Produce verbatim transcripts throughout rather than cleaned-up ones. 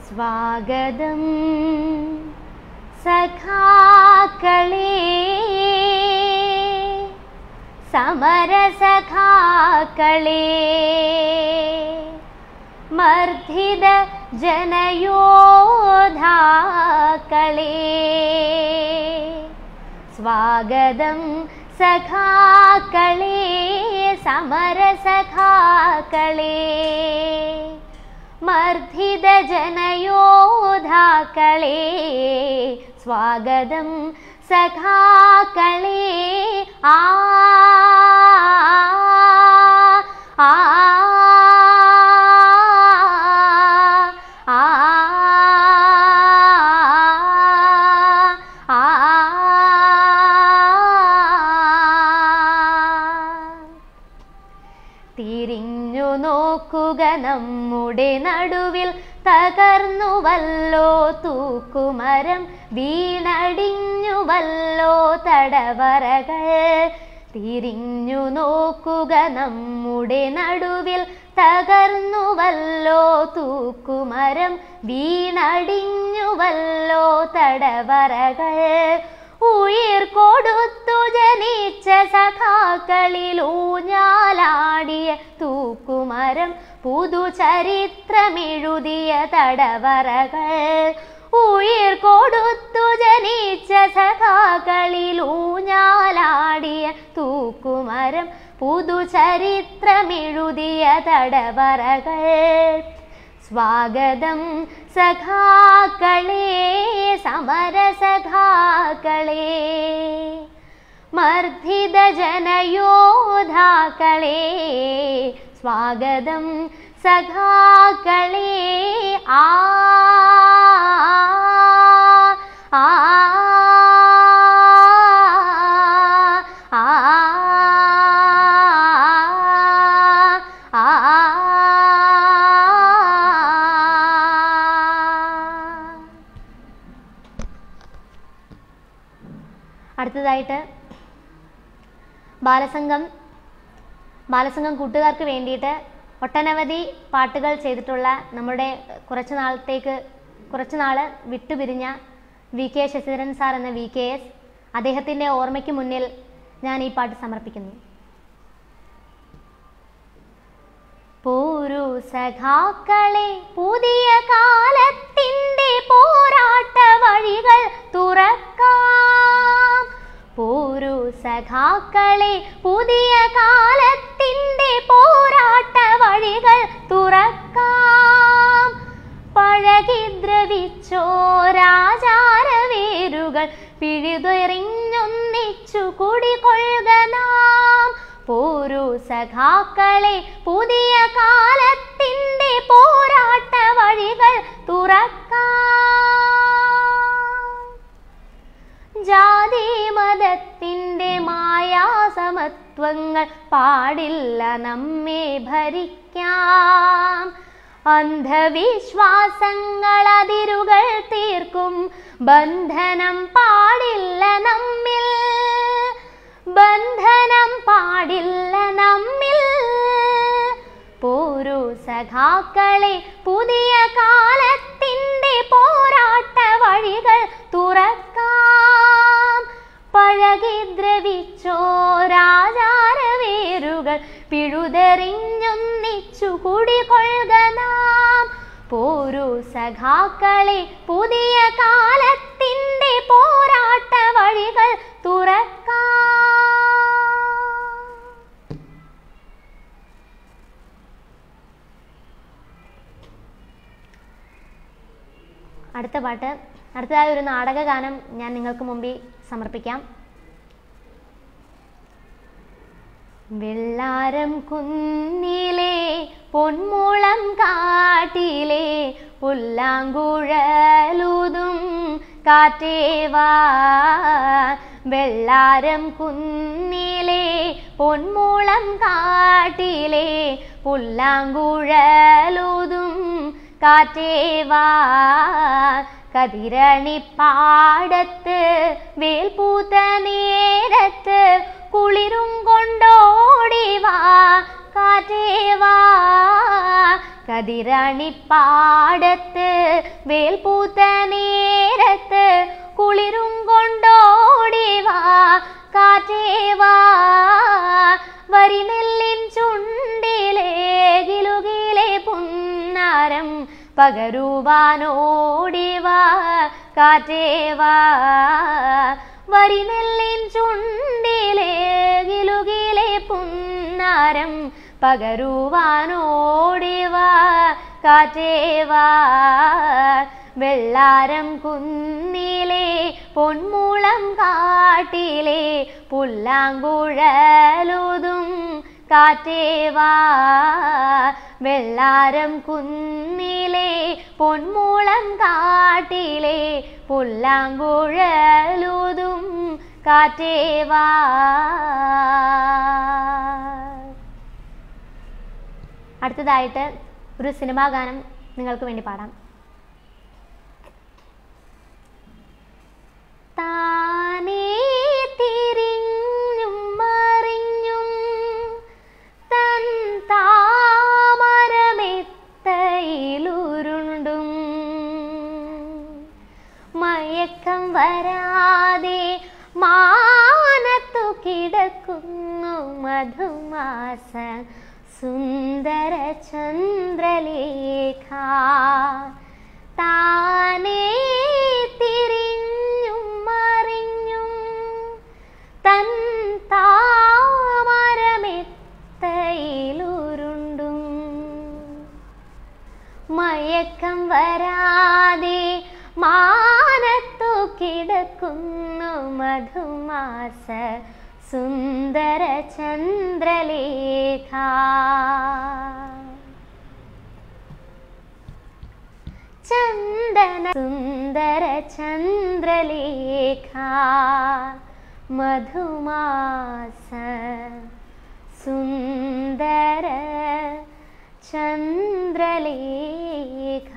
स्वागतम सखाक्കളേ സമരസഖാക്കളേ മർദ്ദിത ജനയോദ്ധാക്കളേ स्वागतम सखाक्കളേ സമരസഖാക്കളേ മർദ്ദിത ജനയോദ്ധാക്കളേ स्वागतम സഖാക്കളേ ആ ആ തിരിഞ്ഞു നോക്കുക നമ്മുടെ നടുവിൽ തകർന്നുവല്ലോ തൂക്കുമരം വീണടിഞ്ഞുവല്ലോ തടവറകൾ തിരിഞ്ഞു നോക്കുക നമ്മുടെ നടുവിൽ തകർന്നുവല്ലോ തൂക്കുമരം വീണടിഞ്ഞുവല്ലോ തടവറകൾ ഉയിർ കൊടുത്തു ജനിച്ച സഖാക്കളിൽ ഊഞ്ഞാലാടിയ തൂക്കുമരം പുതുചരിത്രമെഴുതിയ തടവറകൾ ഉയിർ കൊടുത്തു ജനിച്ച സഖാക്കളിൽ ഊഞ്ഞാലാടിയ തൂക്കുമരം പുതുചരിത്രമെഴുതിയ തടവറകൾ स्वागतम सखाक्കളേ സമരസഖാക്കളേ മർദ്ദിത ജനയോദ്ധാക്കളേ स्वागतम സഖാക്കളേ ആ ആ അടുത്തതായിട്ട് ബാലസംഘം ബാലസംഘം കൂട്ടുകാർക്ക് വേണ്ടിയിട്ട് ഒട്ടനവധി പാട്ടുകൾ ചെയ്തിട്ടുള്ള നമ്മുടെ കുറച്ച് നാളത്തേക്ക് കുറച്ച് നാൾ വിട്ടുപിരിഞ്ഞ വി കെ ശശിധരൻ സാർ എന്ന വി കെ എസ് അദ്ദേഹത്തിൻ്റെ ഓർമ്മയ്ക്ക് മുന്നിൽ ഞാൻ ഈ പാട്ട് സമർപ്പിക്കുന്നു. പോരൂ സഖാക്കളെ പുതിയ കാലത്തിൻ്റെ പോരാട്ട വഴികൾ തുറക്കാം. പോരൂ സഖാക്കളെ പുതിയ കാലത്തിൻ്റെ പോരാട്ട വഴികൾ തുറക്കാം. പഴകി ദ്രവിച്ചോരാചാരവേരുകൾ പിഴുതെറിഞ്ഞൊന്നിച്ചു കുടികൊള്ളുക നാം. പോരൂ സഖാക്കളെ പുതിയ കാലത്തിൻ്റെ പോരാട്ട വഴികൾ തുറക്കാം. ജാതി മതത്തിൻ്റെ മായാസമത്വങ്ങൾ പാടില്ല നമ്മെ ഭരിക്കാം. അന്ധവിശ്വാസങ്ങൾ അതിരുകൾ തീർക്കും ബന്ധനം പാടില്ല നമ്മിൽ. ബന്ധനം പാടില്ല നമ്മിൽ. പോരൂ സഖാക്കളെ പുതിയ കാലത്തിൻ്റെ പോരാട്ട വഴികൾ തുറക്കാം. പഴകി ദ്രവിച്ചോരാചാരവേരുകൾ പിഴുതെറിഞ്ഞൊന്നിച്ചു കുടികൊള്ളുക നാം. പോരൂ സഖാക്കളെ പുതിയ കാലത്തിൻ്റെ പോരാട്ട വഴികൾ തുറക്കാം. അടുത്ത പാട്ട് അടുത്തതായ ഒരു നാടകഗാനം ഞാൻ നിങ്ങൾക്ക് മുമ്പിൽ സമർപ്പിക്കാം. വെള്ളാരം കുന്നിലെ പൊന്മുളം കാട്ടിലെ പുല്ലാങ്കുഴലൂതും കാറ്റേവാ. വെള്ളാരം കുന്നിലെ പൊന്മുളം കാട്ടിലെ പുല്ലാങ്കുഴലൂതും കാറ്റേവാ. കതിരണിപ്പാടത്ത് വേൽപൂത്ത നേരത്ത് കുളിരും കൊണ്ടോടിവാ കാറ്റേവാ കതിരണിപ്പാടത്ത് വേൽപൂത്ത നേരത്ത് കുളിരും കൊണ്ടോടിവാ കാറ്റേവാ വരിനെല്ലിൻ ചുണ്ടിലെ ഗിലുകിലെ പുന്നാരം പകരുവാനോടിവാ കാറ്റേവാ വരിനെല്ലിൻ ചുണ്ടിലെ ഗിലുകിലെ പുന്നാരം പകരുവാനോടിവാ കാറ്റേവാ വെള്ളാരം കുന്നിലെ പൊന്മുളം കാട്ടിലെ പുല്ലാങ്കുഴലുതും കാറ്റേവാ വെള്ളാരം കുന്നിലെ പൊന്മുളം കാട്ടിലെ പുല്ലാങ്കുഴലുതും കാറ്റേവാ. അടുത്തതായിട്ട് ഒരു സിനിമാ ഗാനം നിങ്ങൾക്ക് വേണ്ടി പാടാം. താനേ തിരിഞ്ഞും മറിഞ്ഞും തൻ താമരമെത്തയിലുരുണ്ടും മയക്കം വരാതെ മാനത്തു കിടക്കുന്നു മധുമാസ സുന്ദര ചന്ദ്രലേഖ. താനേ തിരിഞ്ഞും മറിഞ്ഞും തൻ താമരമെത്തയിലുരുണ്ടും മയക്കം വരാതെ മാനത്തു കിടക്കുന്നു മധുമാസ സുന്ദര ചന്ദ്രലേഖ. ചന്ദന സുന്ദര ചന്ദ്രലേഖ മധുമാസ സുന്ദര ചന്ദ്രലേഖ.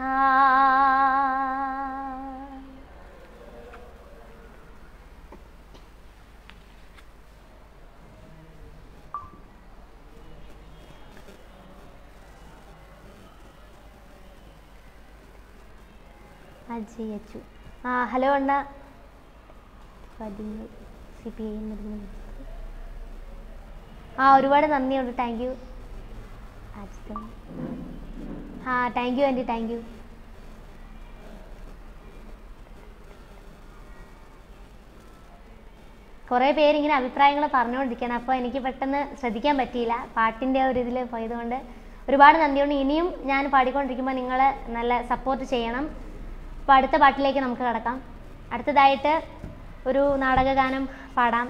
അജയച്ചു ആ ഹലോ അണ്ണ സി പി ഐ ആ ഒരുപാട് നന്ദിയുണ്ട്. Thank you. ആ thank you aunty, thank you. കുറേ പേരിങ്ങനെ അഭിപ്രായങ്ങൾ പറഞ്ഞുകൊണ്ടിരിക്കുകയാണ്, അപ്പോൾ എനിക്ക് പെട്ടെന്ന് ശ്രദ്ധിക്കാൻ പറ്റിയില്ല, പാട്ടിൻ്റെ ഒരു ഇതിൽ പോയതുകൊണ്ട് ഒരുപാട് നന്ദിയുണ്ട്. ഇനിയും ഞാൻ പാടിക്കൊണ്ടിരിക്കുമ്പോൾ നിങ്ങൾ നല്ല സപ്പോർട്ട് ചെയ്യണം. അപ്പോൾ അടുത്ത പാട്ടിലേക്ക് നമുക്ക് കടക്കാം. അടുത്തതായിട്ട് ഒരു നാടകഗാനം പാടാം.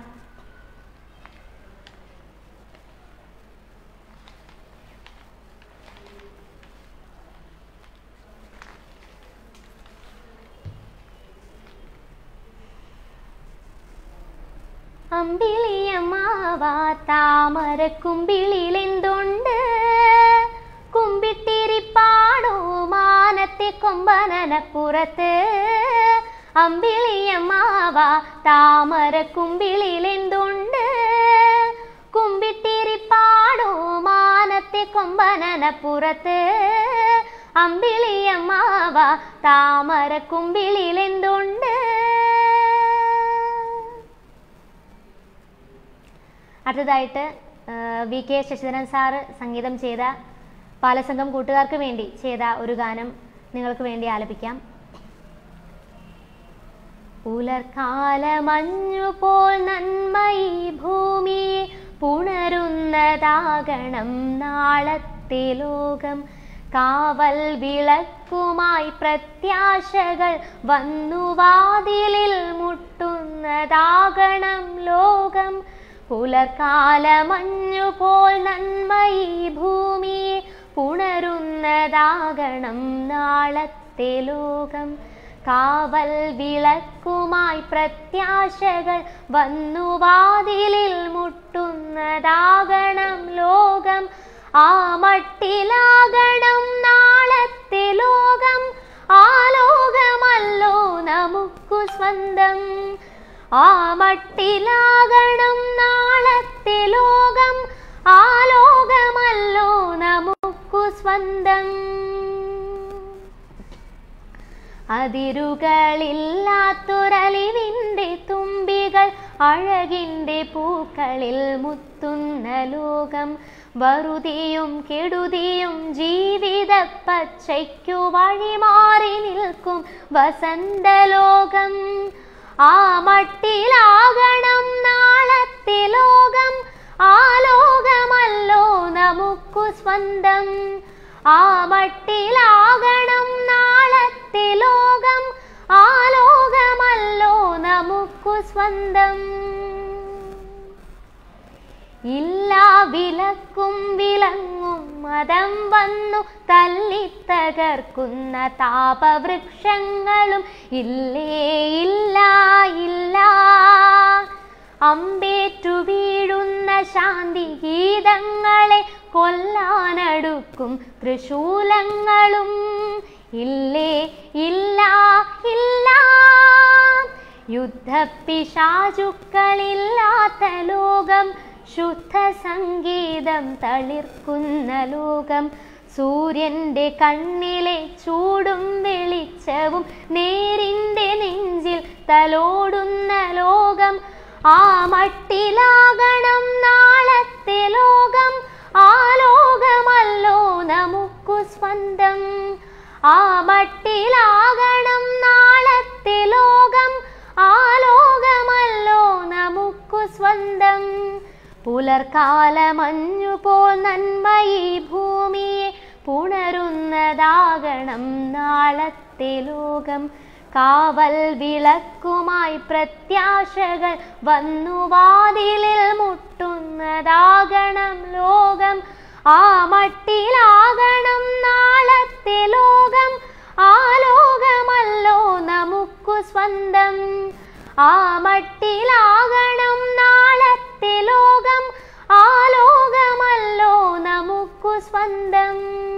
അമ്പിളിയമ്മാവാ താമരക്കുമ്പിളിലെന്തുണ്ട്, കുമ്പിട്ടിരിപ്പാടോ മാനത്തെ കൊമ്പനപ്പുറത്ത്. അമ്പിളിയമ്മാവാ താമരക്കുമ്പിളിലെന്തുണ്ട്, കുമ്പിട്ടിരിപ്പാടോ മാനത്തെ കൊമ്പനപ്പുറത്ത്. അമ്പിളിയമ്മാവാ താമരക്കുമ്പിളിലെന്തുണ്ട്. അടുത്തതായിട്ട് വി കെ ശശിധരൻ സാറ് സംഗീതം ചെയ്ത ബാലസംഘം കൂട്ടുകാർക്ക് വേണ്ടി ചെയ്ത ഒരു ഗാനം നിങ്ങൾക്ക് വേണ്ടി ആലപിക്കാം. പുലർക്കാല മഞ്ഞുപോൽ നന്മയി ഭൂമി പുണരുന്നതാകണം നാളത്തെ ലോകം. കാവൽ വിളക്കുമായി പ്രത്യാശകൾ വന്നു വാതിലിൽ മുട്ടുന്നതാകണം ലോകം. പുലർക്കാല മഞ്ഞുപോൽ നന്മയി ഭൂമി പുണരുന്നതാകണം നാളത്തെ ലോകം. കാവൽ വിളക്കുമായി പ്രത്യാശകൾ വന്നു വാതിലിൽ മുട്ടുന്നതാകണം ലോകം. ആ മട്ടിലാകണം നാളത്തെ ലോകം, ആ ലോകമല്ലോ നമുക്കു സ്വന്തം. ആ മട്ടിലാകണം നാളത്തെ ലോകം, ആ ലോകമല്ലോ അതിരുകളില്ലാത്തൊരലിവിൻ്റെ തുമ്പികൾ അഴകിൻ്റെ പൂക്കളിൽ മുത്തുന്ന ലോകം. വറുതിയും കെടുതിയും ജീവിത പച്ചയ്ക്കു വഴിമാറി നിൽക്കും വസന്തലോകം. ആ മട്ടിലാകണം നാളത്തെ ലോകം, ആ ലോകമല്ലോ നമുക്കു സ്വന്തം. ആ മട്ടിലാകണം നാളത്തെ ലോകം, ആ ലോകമല്ലോ നമുക്കു സ്വന്തം. ഇല്ലാ വിലക്കും വിലങ്ങും മതം വന്നു തല്ലിത്തകർക്കുന്ന താപവൃക്ഷങ്ങളും ഇല്ലേ ഇല്ല ഇല്ല. അമ്പേറ്റു വീഴുന്ന ശാന്തി ഗീതങ്ങളെ കൊല്ലാനടുക്കും ത്രിശൂലങ്ങളും ഇല്ലേ ഇല്ല ഇല്ല. യുദ്ധപ്പിശാചുക്കളില്ലാത്ത ലോകം, ശുദ്ധ സംഗീതം തളിർക്കുന്ന ലോകം. സൂര്യൻ്റെ കണ്ണിലെ ചൂടും വെളിച്ചവും നേരിൻ്റെ നെഞ്ചിൽ തലോടുന്ന ലോകം. ആ മട്ടിലാകണം നാളത്തെ ലോകം, ആ ലോകമല്ലോ നമുക്കു സ്വന്തം. ആ മട്ടിലാകണം നാളത്തെ ലോകം, ആ ലോകമല്ലോ നമുക്കു സ്വന്തം. പുലർക്കാല മഞ്ഞുപോൽ നന്മയി ഭൂമിയെ പുണരുന്നതാകണം നാളത്തെ ലോകം. കാവൽ വിളക്കുമായി പ്രത്യാശകൾ വന്നു വാതിലിൽ മുട്ടുന്നതാകണം ലോകം. ആ മട്ടിലാകണം നാളത്തെ ലോകം, ആ ലോകമല്ലോ നമുക്കു സ്വന്തം. ആ മട്ടിലാകണം നാളത്തെ ലോകം, ആ ലോകമല്ലോ നമുക്കു സ്വന്തം.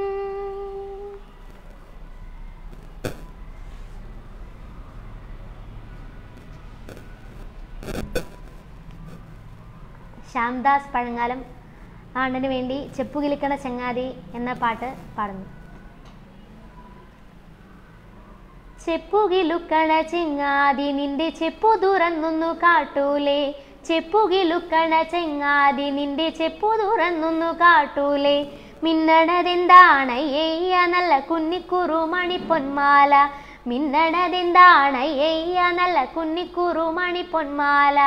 ശ്യാംദാസ് പഴങ്ങാലം ആണ്ടിന് വേണ്ടി ചെപ്പുകിലിക്കണ ചങ്ങാതി എന്ന പാട്ട് പാടുന്നു. ചെപ്പുകിലുക്കണ ചെങ്ങാതി നിന്റെ ചെപ്പു തുറന്നൊന്നു കാട്ടൂലേ, ചെപ്പുകിലുക്കണ ചെങ്ങാതി നിന്റെ ചെപ്പു തുറന്നൊന്നു കാട്ടൂലേ. മിന്നണതെന്താണയ്യ നല്ല കുന്നിക്കുറു മണിപ്പൊന്മാല, മിന്നണതെന്താണയ്യ നല്ല കുന്നിക്കുറു മണിപ്പൊന്മാല.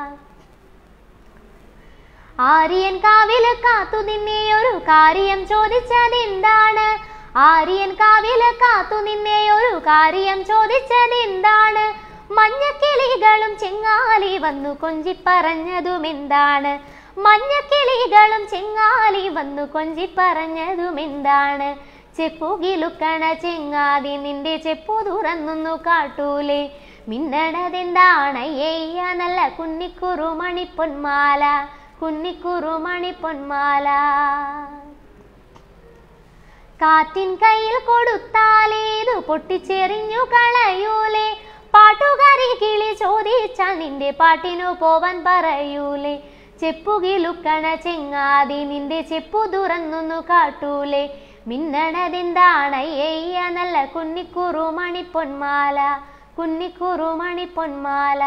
ആര്യൻ കാവില് കാത്തു നിന്നെ ഒരു കാര്യം ചോദിച്ചതെന്താണ്, ആര്യൻ കാവില് കാത്തു നിന്നെ ഒരു കാര്യം ചോദിച്ചതെന്താണ്. മഞ്ഞക്കിളികളും ചെങ്ങാലി വന്നു കൊഞ്ചിപ്പറഞ്ഞതുമെന്താണ്, മഞ്ഞക്കിളികളും ചെങ്ങാലി വന്നു കൊഞ്ചിപ്പറഞ്ഞതുമെന്താണ്. ചെപ്പുകിലുക്കണ ചെങ്ങാതി നിന്റെ ചെപ്പു തുറന്നൊന്നു കാട്ടൂലേ, മിന്നണതെന്താണയ്യ നല്ല കുന്നിക്കുറു മണിപ്പൊന്മാല, കുന്നിക്കുറു മണിപ്പൊന്മാല. കാറ്റിൻ കയ്യിൽ കൊടുത്താലേതു പൊട്ടിച്ചെറിഞ്ഞു കളയൂലേ, പാട്ടുകാരി കിളി ചോദിച്ചാൽ നിന്റെ പാട്ടിനു പോവാൻ പറയൂലേ. ചെപ്പുകിലുക്കണ ചെങ്ങാതി നിന്റെ ചെപ്പു തുറന്നൊന്നു കാട്ടൂലേ, മിന്നണതെന്താണയ്യ നല്ല കുന്നിക്കുറു മണിപ്പൊന്മാല, കുന്നിക്കുറു മണിപ്പൊന്മാല.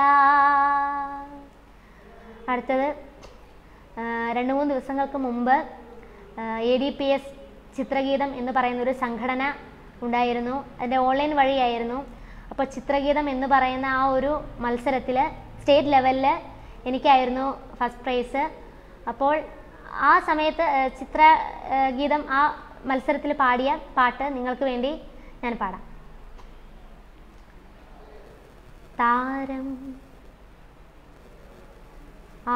അടുത്തത് രണ്ട് മൂന്ന് ദിവസങ്ങൾക്ക് മുമ്പ് A D P S Chitrageetham എന്ന് പറയുന്നൊരു സംഘടന ഉണ്ടായിരുന്നു. അതിൻ്റെ ഓൺലൈൻ വഴിയായിരുന്നു. അപ്പോൾ ചിത്രഗീതം എന്ന് പറയുന്ന ആ ഒരു മത്സരത്തിൽ സ്റ്റേറ്റ് ലെവലിൽ എനിക്കായിരുന്നു ഫസ്റ്റ് പ്രൈസ്. അപ്പോൾ ആ സമയത്ത് ചിത്രഗീതം ആ മത്സരത്തിൽ പാടിയ പാട്ട് നിങ്ങൾക്ക് വേണ്ടി ഞാൻ പാടാം. താരം ആ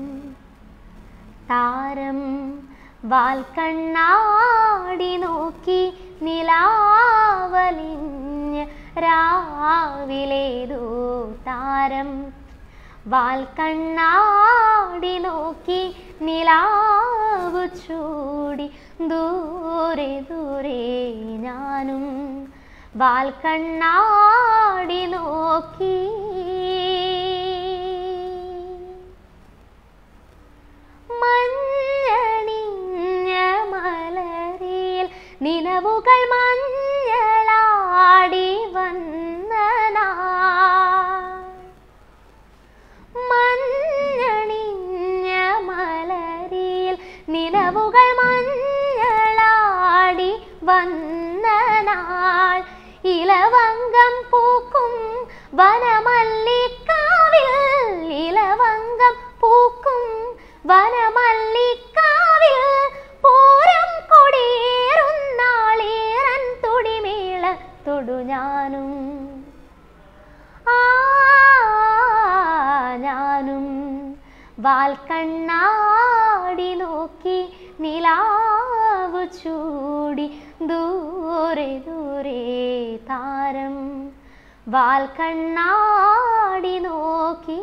വാൽക്കണ്ണാടി നോക്കി വാൽക്കണ്ണാടി നോക്കി നിലാവു ചൂടി ദൂരെ ദൂരെ ഞാനും വാൽക്കണ്ണാടി നോക്കി. മഞ്ഞണിഞ്ഞ മലരിൽ നിലവുകൾ മഞ്ഞളാടി വന്ന മഞ്ഞണിഞ്ഞ മലരിൽ നിലവുകൾ മഞ്ഞളാടി വന്ന നാൾ ഇലവങ്കം പൂക്കും വനമല്ലിക്കാവിൽ ഇലവങ്കം പൂക്കും വനമല്ലിക്കാവിൽ പൂരം കൊടിയേറുന്നാളീറൻ തുടിമേള തൊടു ഞാനും ആ ഞാനും വാൽക്കണ്ണാടി നോക്കി നിലാവു ചൂടി ദൂരെ ദൂരെ താരം വാൽക്കണ്ണാടി നോക്കി.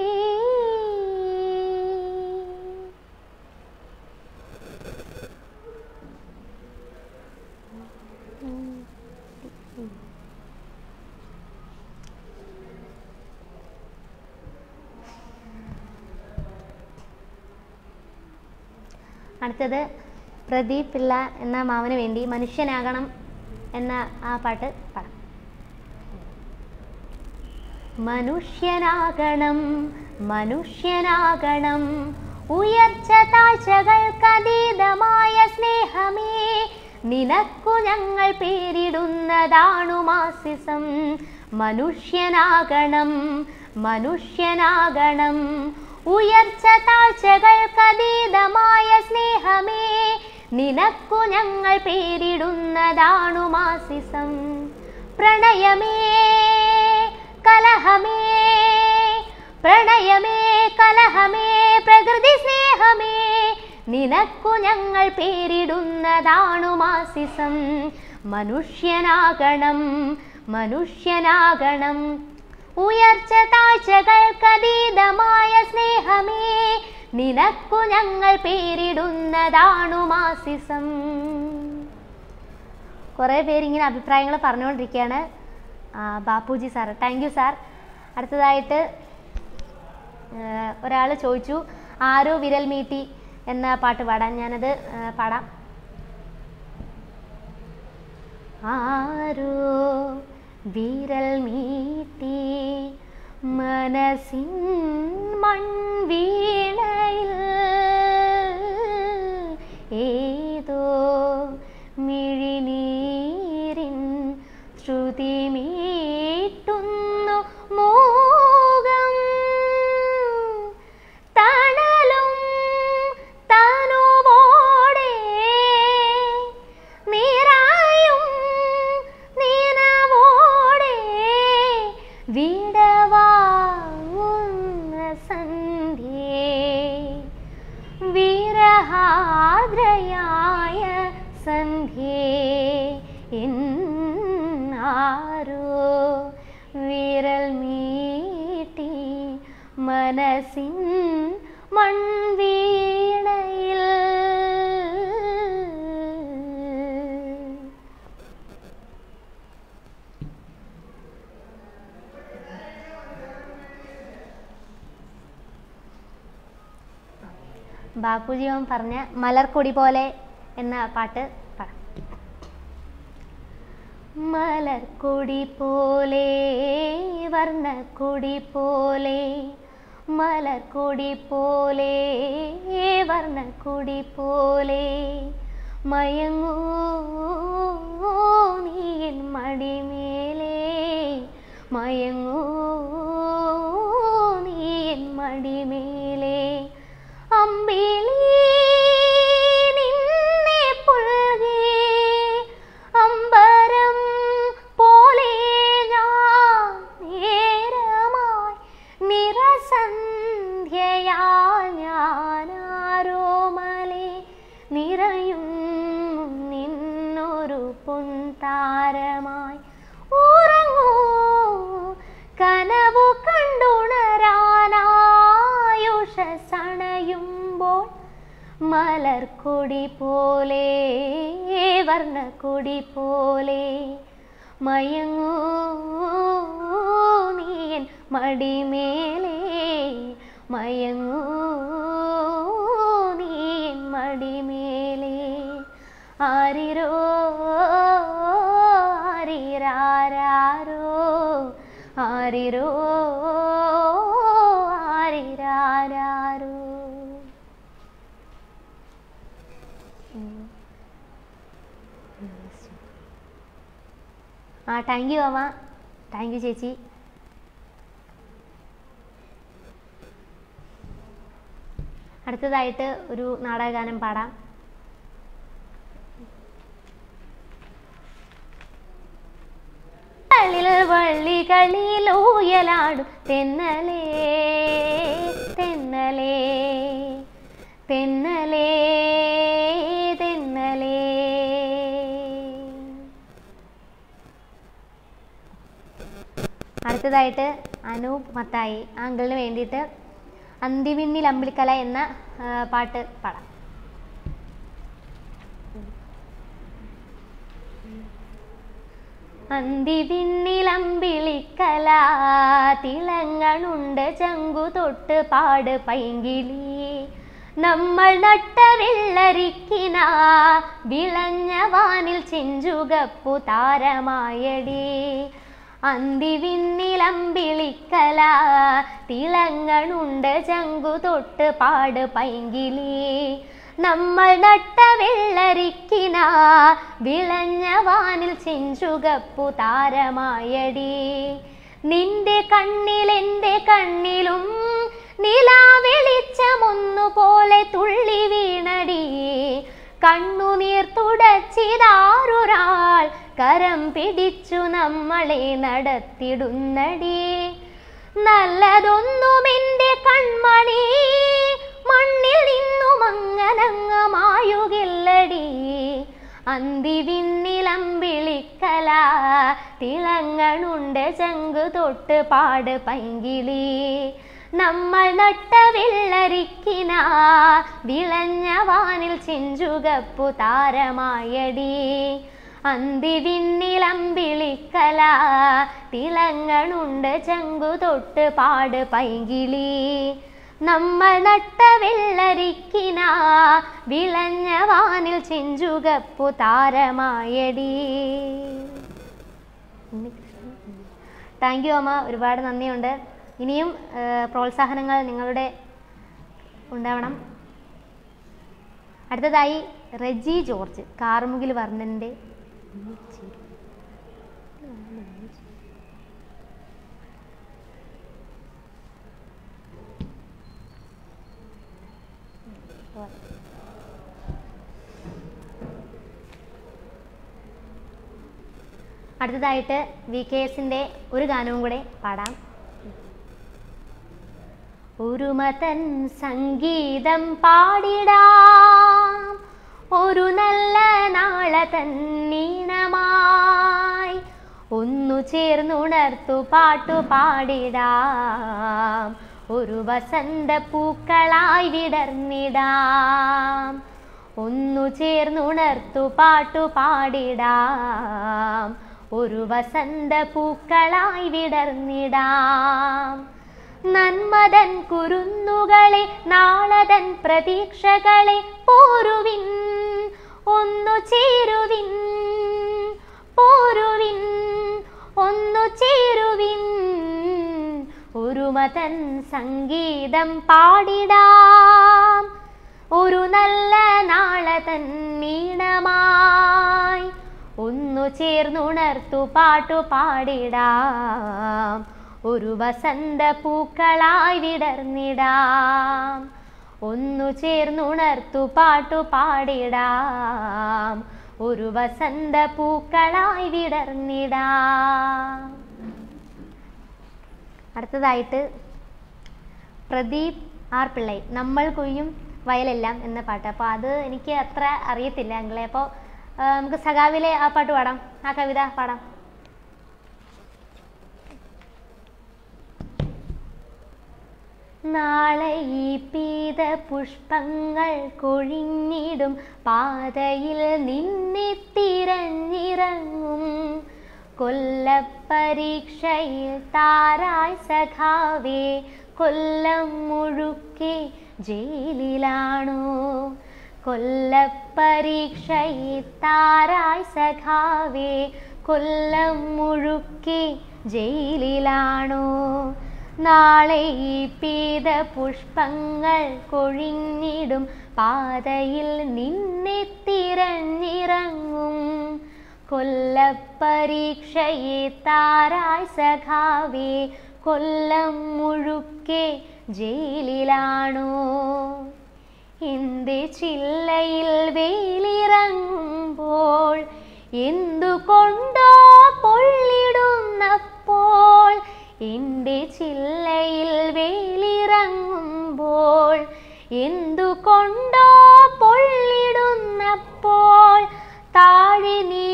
അടുത്തത് പ്രദീപ് പിള്ള എന്ന മാവന് വേണ്ടി മനുഷ്യനാകണം എന്ന ആ പാട്ട് പാടാം. മനുഷ്യനാകണം മനുഷ്യനാകണം ഉയർച്ച താഴ്ചകൾക്കതീതമായ സ്നേഹമേ നിനക്കു ഞങ്ങൾ പേരിടുന്നതാണു മാസിസം. മനുഷ്യനാകണം മനുഷ്യനാകണം ഉയർച്ച താഴ്ചകൾക്കതീതമായ സ്നേഹമേ നിനക്കു ഞങ്ങൾ പേരിടുന്നതാണു മാസിസം. പ്രണയമേ കലഹമേ പ്രണയമേ കലഹമേ പ്രകൃതി സ്നേഹമേ നിനക്കു ഞങ്ങൾ പേരിടുന്നതാണു മാസിസം. മനുഷ്യനാകണം മനുഷ്യനാകണം ഉയർച്ച താഴ്ചകൾക്കതീതമായ സ്നേഹമേ നിനക്കു ഞങ്ങൾ പേരിടുന്നതാണു മാസിസം. കുറേ പേരിങ്ങനെ അഭിപ്രായങ്ങൾ പറഞ്ഞുകൊണ്ടിരിക്കുകയാണ്. Bapuji sir, thank you sir. അടുത്തതായിട്ട് ഒരാൾ ചോദിച്ചു ആരോ വിരൽ മീട്ടി എന്ന പാട്ട് പാടാൻ. ഞാനത് പാടാം. ആരോ വിരൽ മീട്ടി മനസ്സിൻ മൺവീണയിൽ ഏതോ മിഴിനീരിൻ ശ്രുതി മീട്ടുന്നു മോകം തണലും തനുവോടെ നിറയും നിനവോടെ വിടവാങ്ങുന്ന സന്ധ്യേ വിരഹാദ്രയായ സന്ധ്യേ എന്നാരോ വിരൽ മീട്ടി മനസ്സിൻ മൺവീണയിൽ. ബാപ്പുജിയോൻ പറഞ്ഞ മലർക്കൊടി പോലെ എന്ന പാട്ട് പാടാം. മലർക്കൊടി പോലെ വർണ്ണക്കൊടി പോലെ മലർക്കൊടി പോലെ വർണ്ണക്കൊടി പോലെ മയങ്ങൂ നീ എൻ മടിമേലേ മയങ്ങൂ നീ എൻ മടിമേലേ അമ്പിളി നിന്നെ പുൽകി അമ്പരം പോലെ ഞാൻ നേരമായി നിറസന്ധ്യയാൽ ഞാനാരോമലേ നിറയും നിന്നൊരു പൊൻതാരമായി ഉറങ്ങൂ കനവു കണ്ടുണരാനാ മലർക്കൊടി പോലെ വർണ്ണക്കൊടി പോലെ മയങ്ങൂ നീയൻ മടിമേലേ മയങ്ങൂ നീയൻ മടിമേലേ ആരിരോ ആരിരാരോ ആരിരോ ആരിരാരോ. ആ താങ്ക് യു അമ്മ, താങ്ക് യു ചേച്ചി. അടുത്തതായിട്ട് ഒരു നാടകഗാനം പാടാം. വള്ളികളിൽ ഊയലാടും തെന്നലേ തെന്നലേ തെന്നലേ തെന്നലേ. അടുത്തതായിട്ട് അനൂപ് മത്തായി അങ്കിളിന് വേണ്ടിയിട്ട് അന്തിവിണ്ണിൽ അമ്പിളിക്കല എന്ന പാട്ട് പാടാം. അന്തിവിണ്ണിലമ്പിളിക്കല തിളങ്ങണുണ്ട് ചങ്കു തൊട്ട് പാട് പൈങ്കിളി നമ്മൾ നട്ട വെള്ളരിക്കിന വിളഞ്ഞ വാനിൽ ചെഞ്ചുകപ്പു താരമായടി. അന്തിവിണ്ണിലമ്പിളിക്കല തിളങ്ങണുണ്ട് ചങ്കു തൊട്ട് പാട് പൈങ്കിളി നമ്മൾ നട്ട വെള്ളരിക്കിന വിളഞ്ഞ വാനിൽ ചെഞ്ചുകപ്പു താരമായടി. നിന്റെ കണ്ണിൽ എൻ്റെ കണ്ണിലും നിലാവെളിച്ചമൊന്നുപോലെ തുള്ളി വീണടി. കണ്ണുനീർ തുടച്ചിതാരൊരാൾ കരം പിടിച്ചു നമ്മളെ നടത്തിടുന്നടി. നല്ലതൊന്നും എൻ്റെ കൺമണി മണ്ണിൽ നിന്നും അങ്ങനങ്ങമായുകില്ലടി. അന്തിവിണ്ണിലമ്പിളിക്കല തിളങ്ങണുണ്ട് ചങ്കു തൊട്ട് പാട് പൈങ്കിളി നമ്മൾ നട്ട വെള്ളരിക്കിന വിളഞ്ഞ വാനിൽ ചെഞ്ചുകപ്പു താരമായടി. അന്തിവിണ്ണിലമ്പിളിക്കല തിളങ്ങണുണ്ട് ചങ്കു തൊട്ട് പാട് പൈങ്കിളി നമ്മൾ നട്ട വെള്ളരിക്കിന വിളഞ്ഞ വാനിൽ ചെഞ്ചുകപ്പു താരമായടി. താങ്ക് യു അമ്മ, ഒരുപാട് നന്ദിയുണ്ട്. ഇനിയും പ്രോത്സാഹനങ്ങൾ നിങ്ങളുടെ ഉണ്ടാവണം. അടുത്തതായി റെജി ജോർജ് കാർമുകിൽ വർണ്ണൻ്റെ അടുത്തതായിട്ട് വി കെ എസിൻ്റെ ഒരു ഗാനവും കൂടെ പാടാം. ഒരുമതൻ സംഗീതം പാടിടാം ഒരു നല്ല നാളതൻ നീണമായി ഒന്നു ചേർന്നുണർത്തു പാട്ടു പാടിടാം ഒരു വസന്ത പൂക്കളായി വിടർന്നിടാം. ഒന്നു ചേർന്നുണർത്തു പാട്ടു പാടിടാം ഒരു വസന്ത പൂക്കളായി വിടർന്നിടാം. നന്മതൻ കുരുന്നുകളെ നാളതൻ പ്രതീക്ഷകളെ പോരുവിൻ ഒന്നു ചേരുവിൻ പോരുവിൻ ഒന്നു ചേരുവിൻ. ഒരുമതൻ സംഗീതം പാടിടാം ഒരു നല്ല നാളതൻ നീണമായി ഒന്നു ചേർന്നുണർത്തു പാട്ടു പാടിടാം ഒരു വസന്ത പൂക്കളായി വിടർന്നിടാം. ഒന്നു ചേർന്നുണർത്തു പാട്ടു പാടിടാം ഒരു വസന്ത പൂക്കളായി വിടർന്നിടാം. അടുത്തതായിട്ട് പ്രദീപ് ആർ പിള്ളൈ നമ്മൾ കൊയ്യും വയലെല്ലാം എന്ന പാട്ട്. അപ്പോൾ അത് എനിക്ക് അത്ര അറിയത്തില്ല അങ്ങളെ. അപ്പോൾ നമുക്ക് സഖാവിലെ ആ പാട്ട് പാടാം, ആ കവിത പാടാം. നാളെ ഈ പീത പുഷ്പങ്ങൾ കൊഴിഞ്ഞിടും പാതയിൽ നിന്നെ തിരഞ്ഞിറങ്ങും. കൊല്ലപ്പരീക്ഷയിൽ താരായി സഖാവേ കൊല്ലം മുഴുക്കെ ജയിലിലാണോ? കൊല്ലപ്പരീക്ഷയിൽ താരായി സഖാവേ കൊല്ലം മുഴുക്കെ ജയിലിലാണോ? നാളെ ഈ പീത പുഷ്പങ്ങൾ കൊഴിഞ്ഞിടും പാതയിൽ നിന്നെ തിരഞ്ഞിറങ്ങും. കൊല്ലപ്പരീക്ഷയെ താരായി സഖാവേ കൊല്ലം മുഴുക്കെ ജയിലിലാണോ? എൻ്റെ ചില്ലയിൽ വെയിലിറങ്ങുമ്പോൾ എന്തുകൊണ്ടോ പൊള്ളിടുന്നപ്പോൾ, എൻ്റെ ചില്ലയിൽ വെയിലിറങ്ങുമ്പോൾ എന്തുകൊണ്ടോ പൊള്ളിടുന്നപ്പോൾ, താഴെ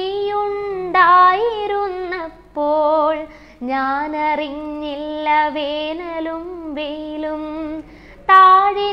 നീയുണ്ടായിരുന്നപ്പോൾ ഞാനറിഞ്ഞില്ല വേനലും വെയിലും. താഴെ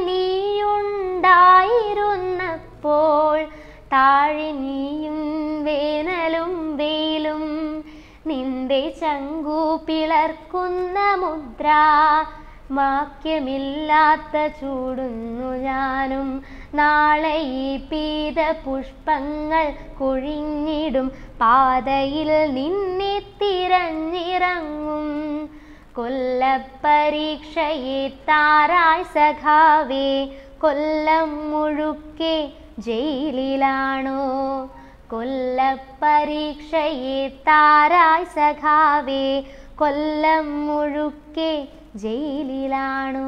നീയുണ്ടായിരുന്നപ്പോൾ താഴെ നീയും വേനലും വെയിലും. നിന്റെ ചങ്കു പിളർക്കുന്ന മുദ്ര വാക്യമില്ലാത്ത ചൂടുന്നു ഞാനും. നാളെ ഈ പീത പുഷ്പങ്ങൾ കൊഴിഞ്ഞിടും പാതയിൽ നിന്നെ തിരഞ്ഞിറങ്ങും. കൊല്ലപ്പരീക്ഷയെ താരായി സഖാവേ കൊല്ലം മുഴുക്കെ ജയിലിലാണോ? കൊല്ലപ്പരീക്ഷയെ താരായി സഖാവേ കൊല്ലം മുഴുക്കെ ജയിലിലാണോ?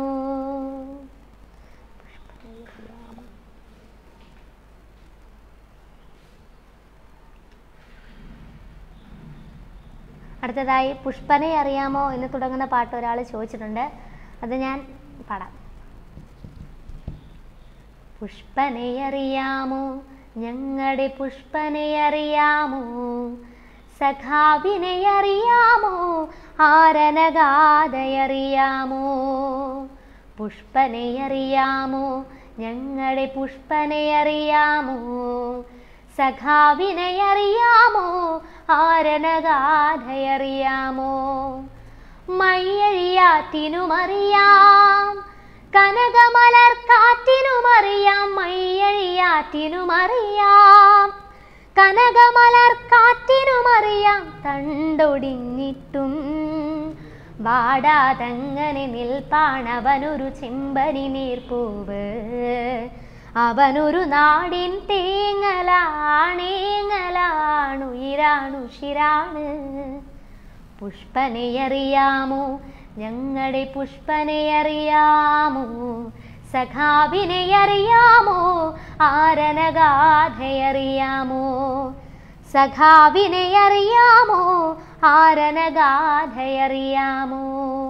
അടുത്തതായി പുഷ്പനെ അറിയാമോ എന്ന് തുടങ്ങുന്ന പാട്ട് ഒരാൾ ചോദിച്ചിട്ടുണ്ട്. അത് ഞാൻ പാടാം. പുഷ്പനെ അറിയാമോ, ഞങ്ങളുടെ പുഷ്പനെ അറിയാമോ? സഖാവിനെ അറിയാമോ, ആരനഗാഥയറിയാമോ? പുഷ്പനെ അറിയാമോ, ഞങ്ങളുടെ പുഷ്പനെ അറിയാമോ? സഖാവിനെ അറിയാമോ, ആരനഗാഥയറിയാമോ? മയ്യഴിയാറ്റിനുമറിയാം, കനകമലർ കാറ്റിനുമറിയാം. മയ്യഴിയാറ്റിനുമറിയാം, കനകമലർ കാറ്റിനുമറിയാം. തണ്ടൊടിഞ്ഞിട്ടും വാടാതങ്ങനെ നിൽപ്പാണവനൊരു ചെമ്പനി നീർപ്പൂവ്. അവനൊരു നാടിൻ തേങ്ങലാണേങ്ങലാണുയിരാണുഷിരാണ്. പുഷ്പനെ അറിയാമോ, ഞങ്ങളുടെ പുഷ്പനെ അറിയാമോ? സഖാവിനെ അറിയാമോ, ആരനഗാഥയറിയാമോ? സഖാവിനെ അറിയാമോ, ആരനഗാഥയറിയാമോ?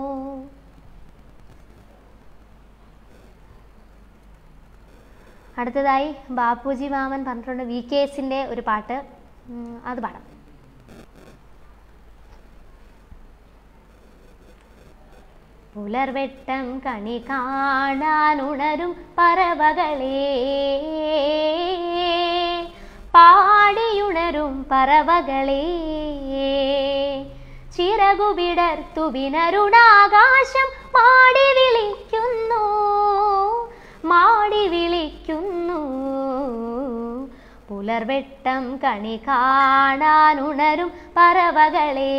അടുത്തതായി ബാപ്പുജി മാമൻ പറഞ്ഞിട്ടുണ്ട് വി കെ എസിൻ്റെ ഒരു പാട്ട്, അത് പാടാം. പുലർവെട്ടം കണി കാണാനുണരും പറവകളെ, പാടിയുണരും പറവകളെ. ചിറകുവിടർത്തു വിനരുണാകാശം മാടി വിളിക്കുന്നു, മാടി വിളിക്കുന്നു. പുലർവെട്ടം കണി കാണാനുണരും പറവകളെ.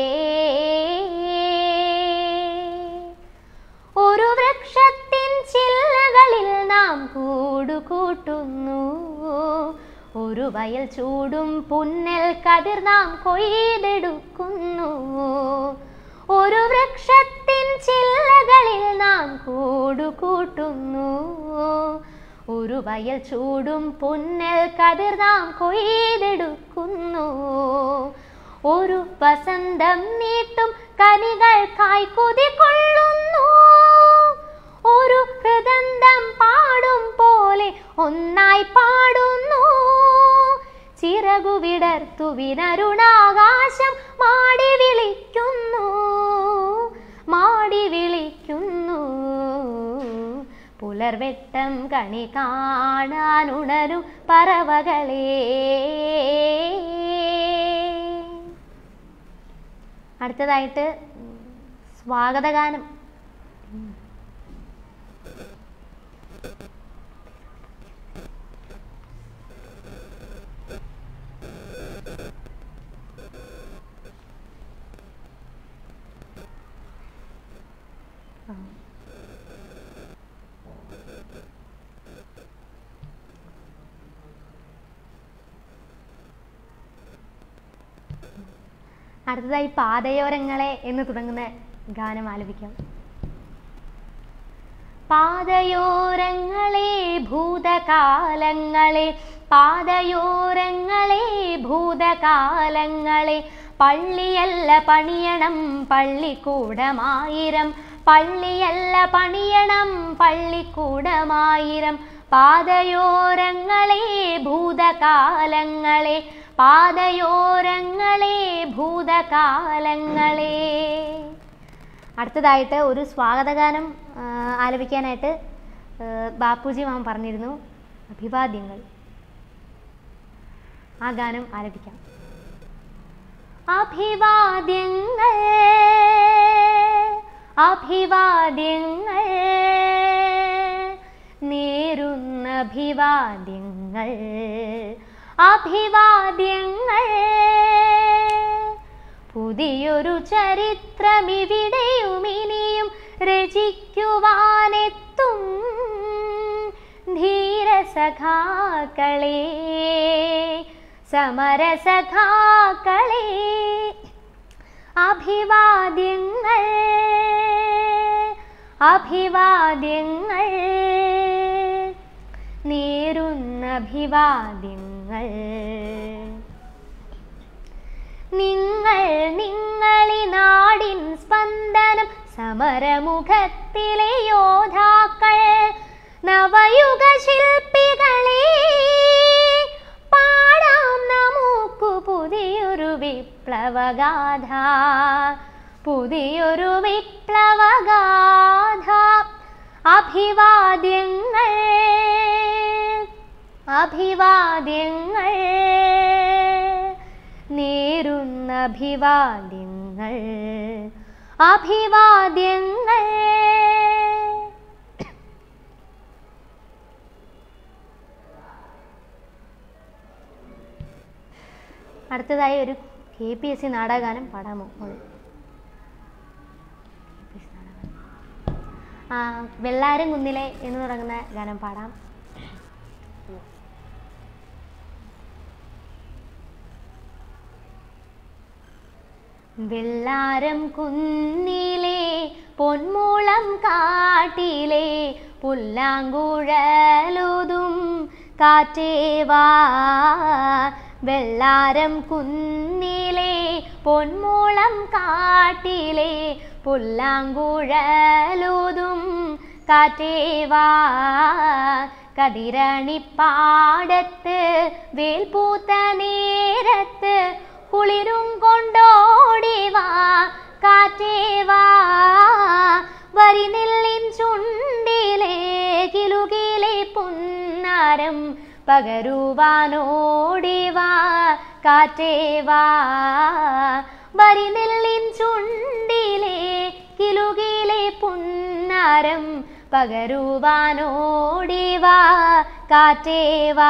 ഒരു വൃക്ഷത്തിൻ ചില്ലകളിൽ നാം കൂടുകൂട്ടുന്നു, ഒരു വയൽ ചൂടും പുന്നൽ കതിർ നാം കൊയ്തെടുക്കുന്നു. ഒരു വൃക്ഷത്തിൻ ചില്ലകളിൽ നാം കൂടുകൂട്ടുന്നു, ഒരു വയൽ ചൂടും പുന്നൽ കതിർ നാം കൊയ്തെടുക്കുന്നു. ഒരു വസന്തം നീട്ടും കനികൾക്കായി കൊതികൊള്ളുന്നു, ഒരു ഹൃദന്തം പാടും പോലെ ഒന്നായി പാടുന്നു. ചിറകുവിടർത്തു വിനരുണാകാശം മാടി വിളിക്കുന്നു, മാടി വിളിക്കുന്നു. പുലർവെട്ടം കണി കാണാനുണരും പറവകളേ. അടുത്തതായിട്ട് സ്വാഗതഗാനം. അടുത്തതായി പാതയോരങ്ങളെ എന്ന് തുടങ്ങുന്ന ഗാനം ആലപിക്കാം. പാതയോരങ്ങളെ ഭൂതകാലങ്ങളെ, പാതയോരങ്ങളെ ഭൂതകാലങ്ങളെ, പള്ളിയല്ല പണിയണം പള്ളിക്കൂടമായിരം, പള്ളിയല്ല പണിയണം പള്ളിക്കൂടമായിരം. പാതയോരങ്ങളെ ഭൂതകാലങ്ങളെ, പാതയോരങ്ങളെ ഭൂതകാലങ്ങളെ. അടുത്തതായിട്ട് ഒരു സ്വാഗതഗാനം ആലപിക്കാനായിട്ട് ബാപ്പുജി മാം പറഞ്ഞിരുന്നു, അഭിവാദ്യങ്ങൾ. ആ ഗാനം ആലപിക്കാം. അഭിവാദ്യങ്ങൾ അഭിവാദ്യങ്ങൾ നേരുന്ന അഭിവാദ്യങ്ങൾ, അഭിവാദ്യങ്ങൾ. പുതിയൊരു ചരിത്രമിവിടെയും ഇനിയും രചിക്കുവാനെത്തും ധീരസഖാക്കളെ, സമരസഖാക്കളെ. അഭിവാദ്യങ്ങൾ അഭിവാദ്യങ്ങൾ നേരുന്ന അഭിവാദ്യങ്ങൾ. നിങ്ങൾ നിങ്ങളി നാടിൻ സ്പന്ദനം, സമരമുഖത്തിലെ യോദ്ധാക്കൾ, നവയുഗ ശില്പികളെ. പാടാം നമുക്കു പുതിയൊരു വിപ്ലവഗാഥ, പുതിയൊരു വിപ്ലവഗാഥ. അഭിവാദ്യങ്ങൾ അഭിവാദ്യങ്ങൾ നേരുന്ന അഭിവാദ്യങ്ങൾ, അഭിവാദ്യങ്ങൾ. അടുത്തതായി ഒരു കെ പി എസ് സി നാടകഗാനം പാടാമോ? ആ വെള്ളാരം കുന്നിലെ എന്ന് തുടങ്ങുന്ന ഗാനം പാടാം. വെള്ളാരം കുന്നിലെ പൊന്മുളം കാട്ടിലെ പുല്ലാങ്കുഴലൂതും കാറ്റേവാ. വെള്ളാരം കുന്നിലെ പൊന്മുളം കാട്ടിലെ പുല്ലാങ്കുഴലൂതും കാറ്റേവാ. കതിരണിപ്പാടത്ത് വേൽപൂത്ത നേരത്ത് കുളിരും കൊണ്ടോടിവാ കാറ്റേവാ. വരിനെല്ലിൻ ചുണ്ടിലെ കിലുകിലെ പുന്നാരം പകരുവാനോടിവാ കാറ്റേവാ. വരിനെല്ലിൻ ചുണ്ടിലെ കിലുകിലെ പുന്നാരം പകരുവാനോടിവാ കാറ്റേവാ.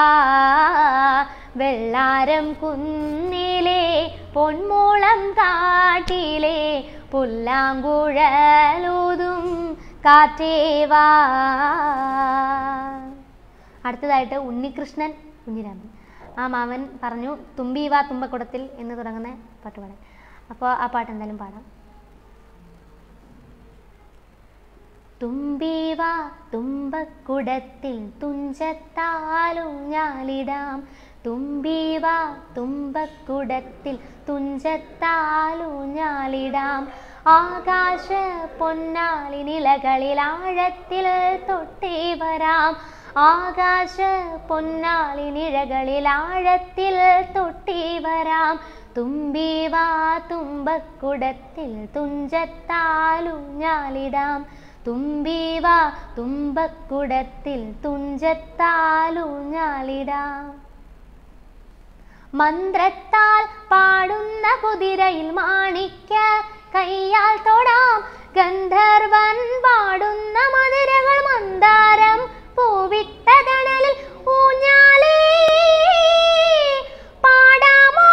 വെള്ളാരം കുന്നിലെ പൊന്മുളം കാട്ടിലെ പുല്ലാങ്കുഴലൂതും കാറ്റേവാ. അടുത്തതായിട്ട് ഉണ്ണികൃഷ്ണൻ കുഞ്ഞിരാമൻ ആ മാമൻ പറഞ്ഞു തുമ്പീവാ തുമ്പക്കുടത്തിൽ എന്ന് തുടങ്ങുന്ന പാട്ട് പാടാൻ. അപ്പോൾ ആ പാട്ട് എന്തായാലും പാടാം. തുമ്പീവാ തുമ്പക്കുടത്തിൽ തുഞ്ചത്താലൂഞ്ഞാലിടാം, തുമ്പീവാ തുമ്പക്കുടത്തിൽ തുഞ്ചത്താലൂഞ്ഞാലിടാം. ആകാശ പൊന്നാലിനിലകളിൽ ആഴത്തിൽ തൊട്ടേ വരാം, ആകാശ പൊന്നാലിനിഴകളിൽ ആഴത്തിൽ തൊട്ടേ വരാം. തുമ്പീവാ തുമ്പക്കുടത്തിൽ തുഞ്ചത്താലൂഞ്ഞാലിടാം, തുമ്പിവാ തുമ്പക്കുടത്തിൽ തുഞ്ചത്താലൂഞ്ഞാലിടാം. മന്ത്രത്താൽ പാടുന്ന കുതിരയിൽ മാണിക്യ കയ്യാൽ തൊടാം. ഗന്ധർവൻ പാടുന്ന മധുരകൾ മന്ദാരം പൂവിട്ട തണലിൽ ഊഞ്ഞാലേ പാടാമോ.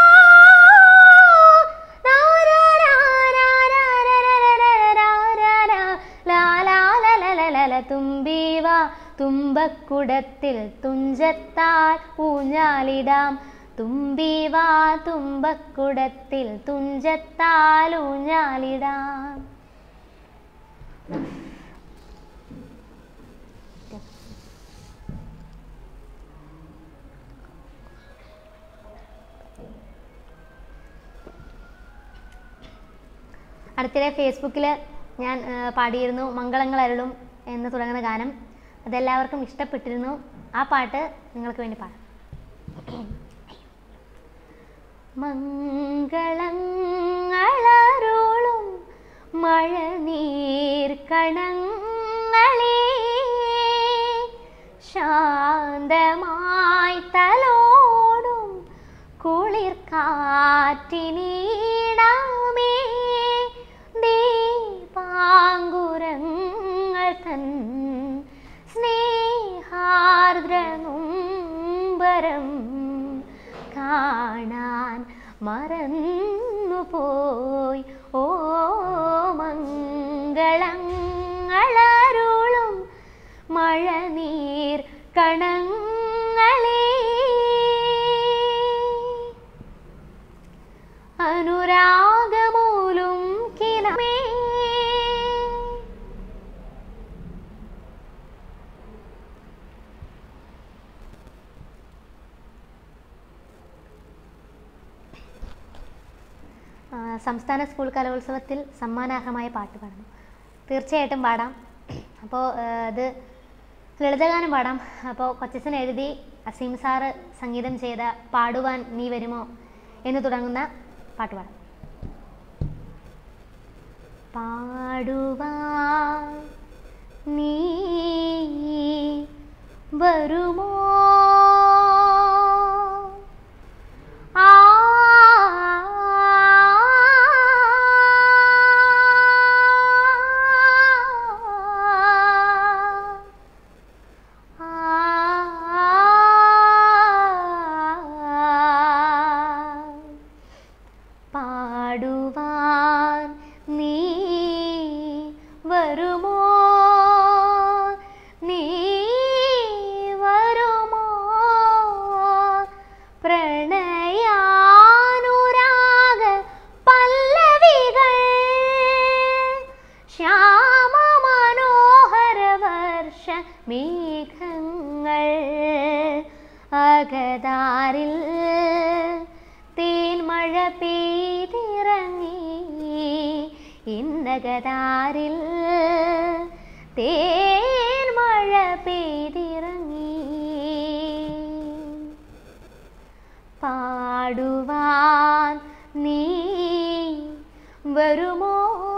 തുമ്പിവാ തുമ്പക്കുടത്തിൽ തുഞ്ചത്താൽ ഊഞ്ഞാലിടാം. തുമ്പിവാ തുമ്പക്കുടത്തിൽ തുഞ്ചത്താൽ ഊഞ്ഞാലിടാം. അടുത്തിടെ ഫേസ്ബുക്കിൽ ഞാൻ പാടിയിരുന്നു മംഗളങ്ങൾ അരുളും എന്ന് തുടങ്ങുന്ന ഗാനം. അതെല്ലാവർക്കും ഇഷ്ടപ്പെട്ടിരുന്നു. ആ പാട്ട് നിങ്ങൾക്ക് വേണ്ടി പാടാം. മംഗളങ്ങളരുളും മഴനീർക്കണങ്ങളെ ശാന്തമായി തലോടും കുളിർ കാറ്റിനീടാമേ ദീപാങ്കുരങ്ങൾ തൻ സ്നേഹാർദ്രനുംബരം കാണാൻ മറന്നുപോയി. ഓ മംഗളങ്ങളരുളും മഴനീർ കണങ്ങളെ അനുരാഗമൂലും കിനമേ സംസ്ഥാന സ്കൂൾ കലോത്സവത്തിൽ സമ്മാനാർഹമായ പാട്ട് പാടുന്നു. തീർച്ചയായിട്ടും പാടാം. അപ്പോൾ ഇത് ലളിതഗാനം പാടാം. അപ്പോൾ കൊച്ചച്ഛൻ എഴുതി അസീം സാറ് സംഗീതം ചെയ്ത പാടുവാൻ നീ വരുമോ എന്ന് തുടങ്ങുന്ന പാട്ട് പാടാം. പാടുവാൻ നീ വരുമോ ആ പാടുവാൻ നീ വരുമോ നീ വരുമോ പ്രണയാനുരാഗ പല്ലവികൾ ശ്യാമ മനോഹര വർഷ മേഘങ്ങൾ അകതാരിൽ തേൻമഴ പെയ്തിറങ്ങി ഇന്നകതാരിൽ തേൻമഴ പെയ്തിറങ്ങി പാടുവാൻ നീ വരുമോ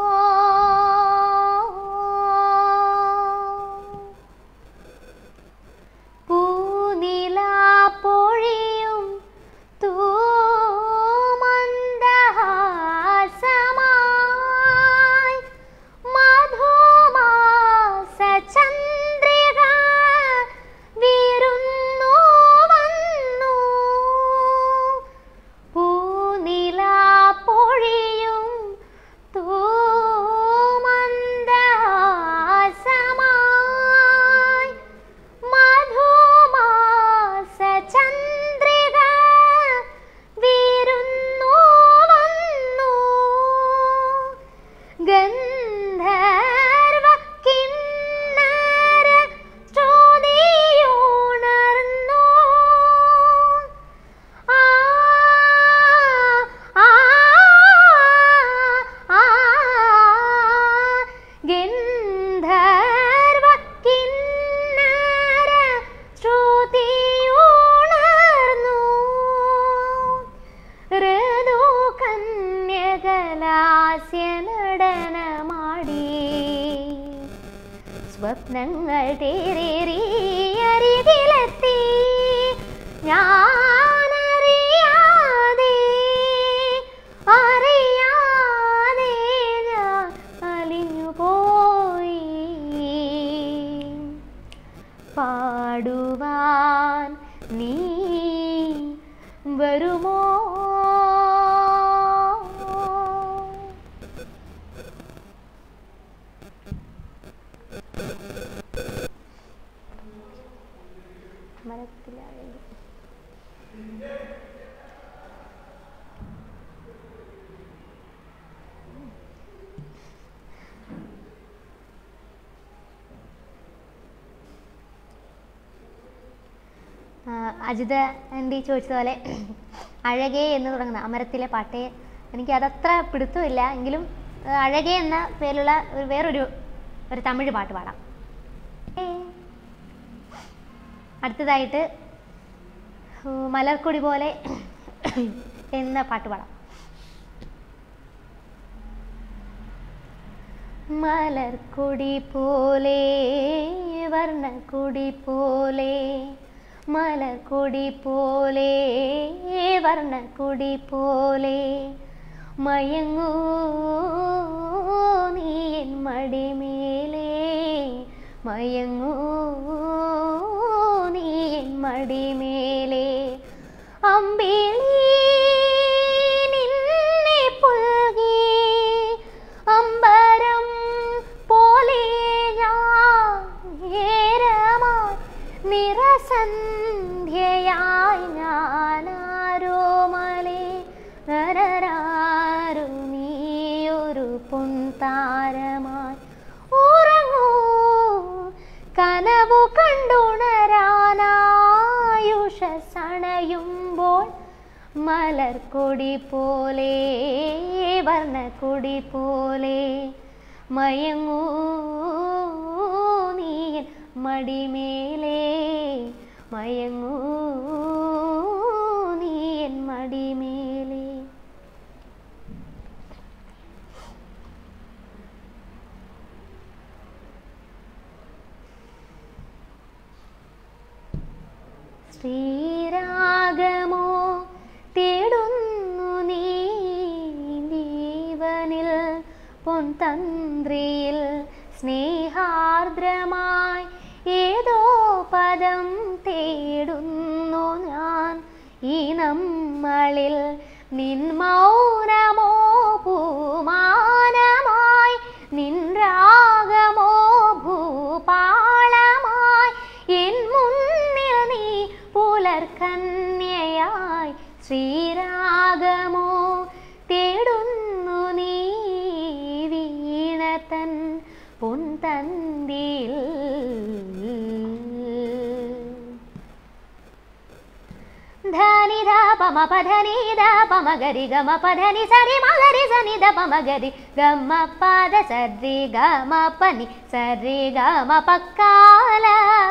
പൂനിലാ പൊഴിയും തൂമന്ദഹാസമായി മധുമാസ ചന്ദ്രിക വിരുന്നു വന്നു പൂനിലാ പൊഴിയും തൂമന്ദഹാസമായി മധുമാസ ചന്ദ്രിക വിരുന്നു വന്നു ഗന്ധർവ കിന്നര സ്തുതിയുണർന്നു ആ ആ ആ ഗന്ധർവ കിന്നര ശ്രുതിയുണർന്നു ഋതു കന്യകലാസ്യ നടനമാടി സ്വപ്നങ്ങൾ തേരേറി അരികിലെത്തി ഞാനറിയാതെ അറിയാതെ ഞാൻ അലിഞ്ഞുപോയി പാടുവാൻ നീ വരുമോ മരത്തിലായി അജിത ആൻറ്റി ചോദിച്ചതുപോലെ അഴകേ എന്ന് തുടങ്ങുന്ന അമരത്തിലെ പാട്ട് എനിക്ക് അതത്ര പിടുത്തമില്ല എങ്കിലും അഴകേ എന്ന പേരിലുള്ള ഒരു വേറൊരു ഒരു തമിഴ് പാട്ട് പാടാം. അടുത്തതായിട്ട് മലർക്കൊടി പോലെ എന്ന പാട്ട് പാടാം. മലർക്കൊടി പോലെ വർണ്ണക്കൊടി പോലെ മലർക്കൊടി പോലെ വർണ്ണക്കൊടി പോലെ മയങ്ങൂ നീ എൻ മടിമേലേ മയങ്ങൂ നീ എൻ മടിമേലേ അമ്പിളി നിന്നെ പുൽകി അമ്പരം പോലെ ഞാൻ ഏരമായി നിറസന്ധ്യയായി ഞാനാരോമലേ നരരാരു നീയൊരു പൊൻതാരമായി ഉറങ്ങൂ കനവു കണ്ടുണരാനായുഷണയുമ്പോൾ മലർക്കൊടി പോലെ വർണ്ണക്കൊടി പോലെ മയങ്ങൂ നീ മടിമേലേ മയങ്ങൂ നീ എൻ മടിമേലേ. ശ്രീരാഗമോ തേടുന്നു നീ ജീവനിൽ പൊൻതന്ത്രിയിൽ സ്നേഹാർദ്രമായി ഏതോ പദം തേടുന്നു ഞാൻ ഈ നമ്മളിൽ നിൻ മൗനമോ പൂമാനമായി നിൻ രാഗമോ ഭൂപാളമായി എൻ മുന്നിൽ നീ പുലർക്കന്യയായി ശ്രീരാഗമോ തേടുന്നു നീ വീണതൻ പൊൻതന്തിയിൽ ധനി ധ പമ പധനി ധ പമ ഗരി ഗമ പധനി സരി മഗരി സനി ധ പമ ഗരി ഗമ പദ സരി ഗമ പനി സരി ഗമ പക്കാല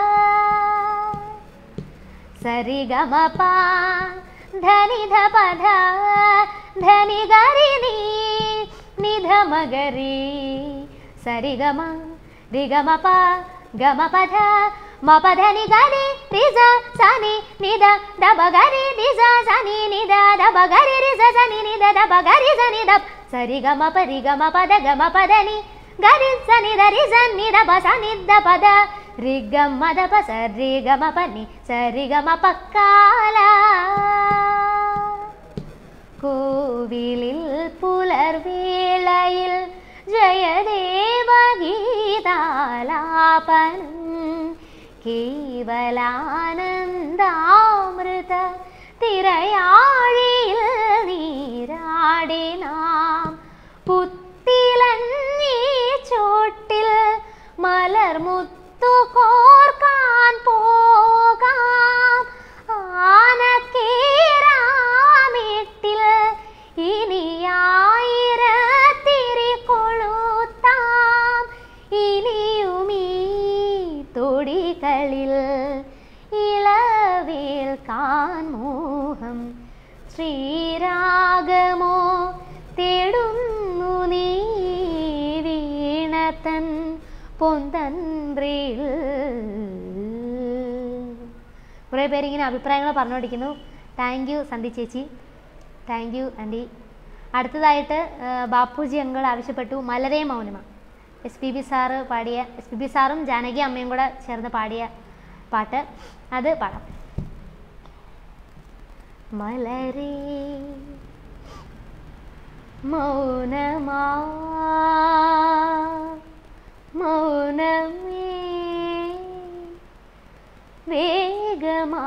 സരി ഗമ പ ധനി ധ പധ ധനി ഗരി നി നിധ മഗരി സരി ഗമ രി ഗമ പ ഗമ പധ ಮ ಪಧನಿ ಗರಿ ರಿಜ ಸನಿ ನಿದ ದಬ ಗರಿ ನಿಜ ಸನಿ ನಿದ ದಬ ಗರಿ ರಿಜ ಸನಿ ನಿದ ದಬ ಗರಿ ಸನಿ ದಬ ಸರಿ ಗಮ ಪರಿ ಗಮ ಪದ ಗಮ ಪದನಿ ಗರಿ ಸನಿ ದ ರಿಜ ನಿದ ಬ ಸನಿ ದ ಪದ ರಿ ಗಮ ದ ಪ ಸರಿ ಗಮ ಪನಿ ಸರಿ ಗಮ ಪಕ್ಕಾಲ കോവിലിൽ പുലർവേളയിൽ ജയദേവ ഗീതാലാപനം കേവലാനന്ദാമൃത തിരയാഴിയിൽ നീരാടി നാം പുത്തിലഞ്ഞി ചോട്ടിൽ മലർമുത്തു കോർക്കാൻ പോകാം ആനക്കേറാമേട്ടിൽ ഇനിയായിരത്തിരി കൊളുത്താം ഇനിയുമീ തൊടികളിൽ ഇളവേൽക്കാൻ മോഹം ശ്രീ പൊന്തന്ത്രിൽ. കുറേ പേരിങ്ങനെ അഭിപ്രായങ്ങൾ പറഞ്ഞുകൊണ്ടിരിക്കുന്നു. താങ്ക് യു സന്ധി ചേച്ചി, താങ്ക് യു ആൻറ്റി. അടുത്തതായിട്ട് ബാപ്പുജി അങ്കിൾ ആവശ്യപ്പെട്ടു മലരേ മൗനമ. എസ് പി ബി സാറ് പാടിയ, എസ് പി ബി സാറും ജാനകി അമ്മയും കൂടെ ചേർന്ന് പാടിയ പാട്ട്, അത് പാടാം. മലരേ മൗനമാ മൗനമേ വേഗമാ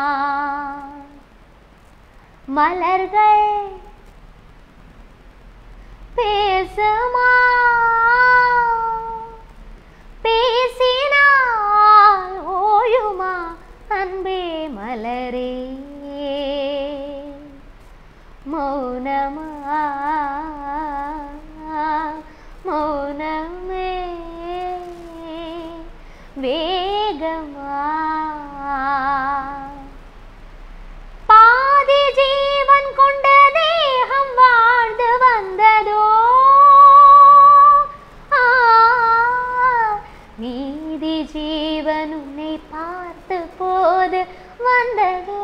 மலர்கள் பேசுமா பேசினால் ஓயுமா அன்பே மலரே மௌனமா மௌனமே வேகமா பாதி ஜீவன் கொண்ட தேகம் வாழ்ந்து வந்ததோ மீதி ஜீவன் உன்னை பார்த்து போது வந்ததோ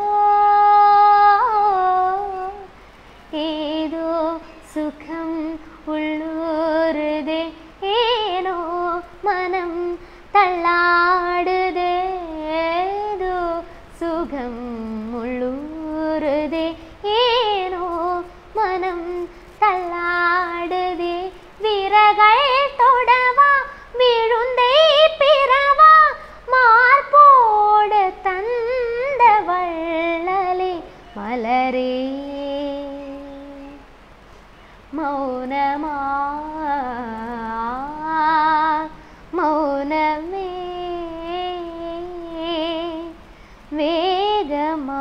ஏதோ சுகம் உள்ளூருதே ஏனோ மனம் தள்ளாடுதே ஏதோ சுகம் உள்ளூருதே ஏனோ மனம் தள்ளாடுதே விரகள் தொடவா விழுந்தை பிறவா மார்போடு தந்த வள்ளலே மலரே மௌனமா மௌனமே வேகமா.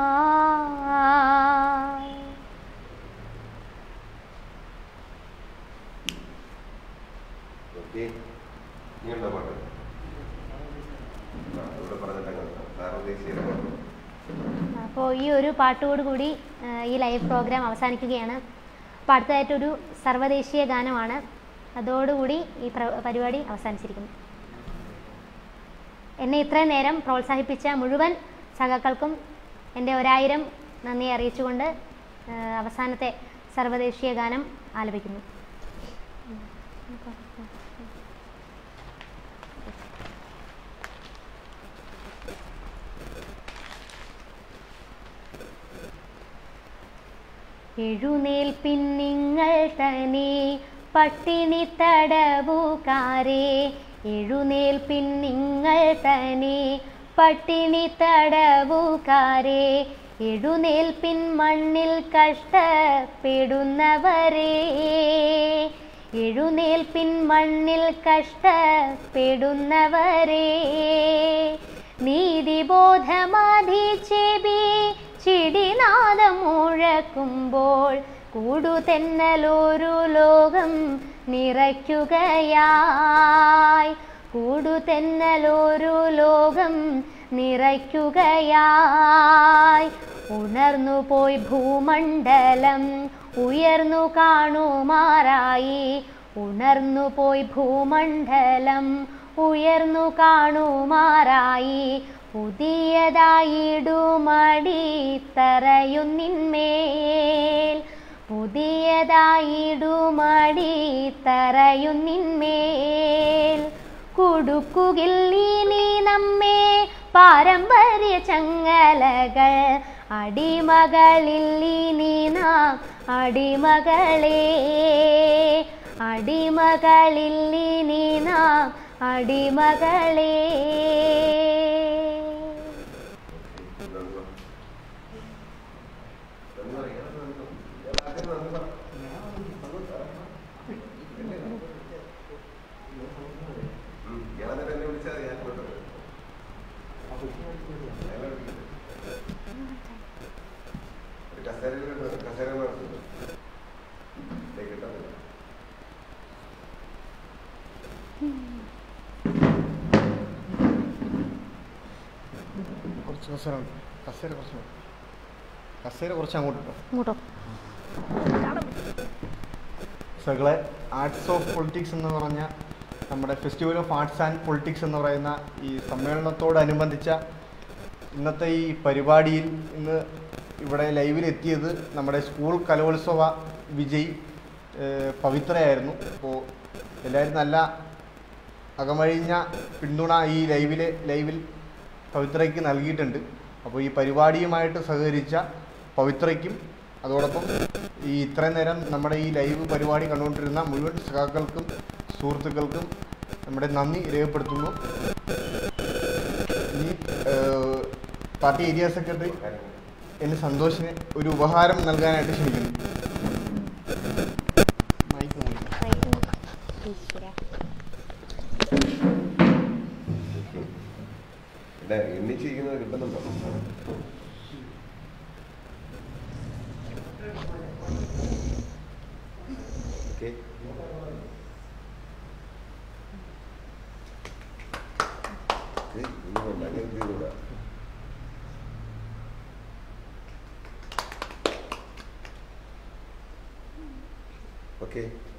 അപ്പോൾ ഈ ഒരു പാട്ടോടുകൂടി ഈ ലൈവ് പ്രോഗ്രാം അവസാനിക്കുകയാണ്. അപ്പോൾ അടുത്തതായിട്ടൊരു സർവ്വദേശീയ ഗാനമാണ്. അതോടുകൂടി ഈ പരിപാടി അവസാനിച്ചിരിക്കുന്നു. എന്നെ ഇത്രയും നേരം പ്രോത്സാഹിപ്പിച്ച മുഴുവൻ സഖാക്കൾക്കും എൻ്റെ ഒരായിരം നന്ദി അറിയിച്ചുകൊണ്ട് അവസാനത്തെ സർവ്വദേശീയ ഗാനം ആലപിക്കുന്നു. എഴുന്നേൽപ്പിൻ നിങ്ങൾ തനി പട്ടിണി തടവുകാരെ, എഴുന്നേൽപ്പിൻ നിങ്ങൾ തനി പട്ടിണി തടവുകാരെ, എഴുന്നേൽപ്പിൻ മണ്ണിൽ കഷ്ടപ്പെടുന്നവരെ, എഴുന്നേൽപ്പിൻ മണ്ണിൽ കഷ്ടപ്പെടുന്നവരെ, നീതിബോധമധിചെവി ചിടിനാദം മുഴക്കുമ്പോൾ കൂടുതെന്നലൊരു ലോകം നിറയ്ക്കുകയായി, കൂടുതെന്നലൊരു ലോകം നിറയ്ക്കുകയായി. ഉണർന്നു പോയി ഭൂമണ്ഡലം ഉയർന്നു കാണുമാറായി, ഉണർന്നു പോയി ഭൂമണ്ഡലം ഉയർന്നു കാണുമാറായി. പുതിയതായിടുമടിത്തറയുന്നിന്മേൽ, പുതിയതായിടുമടിത്തറയുന്നിന്മേൽ കുടുക്കുകില്ലീനി നമ്മെ പാരമ്പര്യ ചങ്ങലകൾ, അടിമകളില്ലീനി നാം അടിമകളെ, അടിമകളില്ലീനി നാം അടിമകളെ. കസേര കുറച്ച് കസേര കുറച്ച് അങ്ങോട്ട് ഇട്ടോ. സകളെ ആർട്സ് ഓഫ് പൊളിറ്റിക്സ് എന്ന് പറഞ്ഞ നമ്മുടെ festival of arts and politics എന്ന് പറയുന്ന ഈ സമ്മേളനത്തോടനുബന്ധിച്ച ഇന്നത്തെ ഈ പരിപാടിയിൽ ഇന്ന് ഇവിടെ ലൈവിലെത്തിയത് നമ്മുടെ സ്കൂൾ കലോത്സവ വിജയി പവിത്രയായിരുന്നു. അപ്പോൾ എല്ലാവരും നല്ല അകമഴിഞ്ഞ പിന്തുണ ഈ ലൈവിലെ ലൈവിൽ പവിത്രയ്ക്ക് നൽകിയിട്ടുണ്ട്. അപ്പോൾ ഈ പരിപാടിയുമായിട്ട് സഹകരിച്ച പവിത്രയ്ക്കും അതോടൊപ്പം ഈ ഇത്രയും നേരം നമ്മുടെ ഈ ലൈവ് പരിപാടി കണ്ടുകൊണ്ടിരുന്ന മുഴുവൻ സഖാക്കൾക്കും സുഹൃത്തുക്കൾക്കും നമ്മുടെ നന്ദി രേഖപ്പെടുത്തുന്നു. ഈ പാർട്ടി ഏരിയ സെക്രട്ടറി എന്നെ സന്തോഷിന് ഒരു ഉപഹാരം നൽകാനായിട്ട് ക്ഷണിക്കുന്നു. എണ്ണിച്ചിരിക്കുന്നത് കിട്ടുന്നുണ്ടോ? Okay, okay.